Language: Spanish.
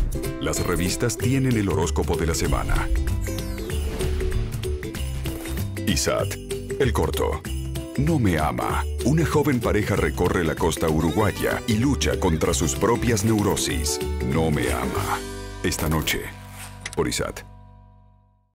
Las revistas tienen el horóscopo de la semana. ISAT, el corto. No me ama. Una joven pareja recorre la costa uruguaya y lucha contra sus propias neurosis. No me ama. Esta noche, por ISAT.